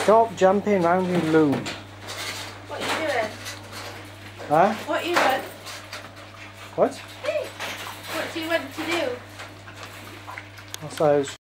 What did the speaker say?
Stop jumping around, you loon. What are you doing? Huh? What you want? What? What do you want to do? What's those?